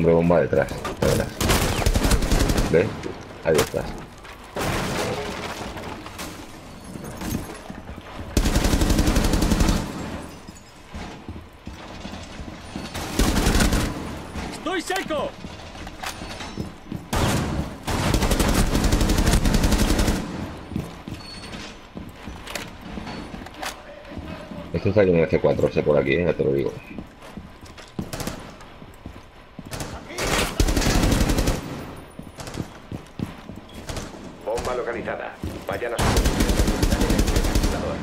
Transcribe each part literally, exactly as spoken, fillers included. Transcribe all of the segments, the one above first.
hombre bomba detrás. Ya verás. ¿Ves? Ahí estás. ¡Estoy seco! Esto está lleno de C cuatro C por aquí, ¿eh? Ya te lo digo. Bomba localizada. Vayan a su posición.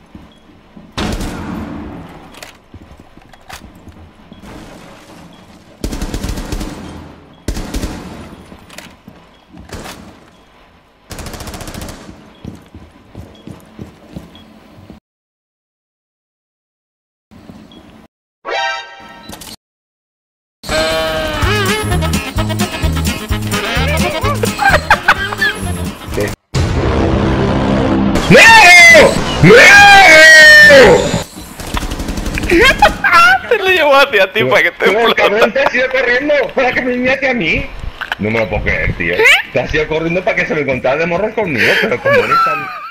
¡No! ¡No! Te lo llevo hacia ti para que te Pero el cabrón explota. te has ido corriendo para que me mate a mí. No me lo puedo creer, tío. Te has ido corriendo para que se lo encontrara de morros conmigo, pero como eres tan...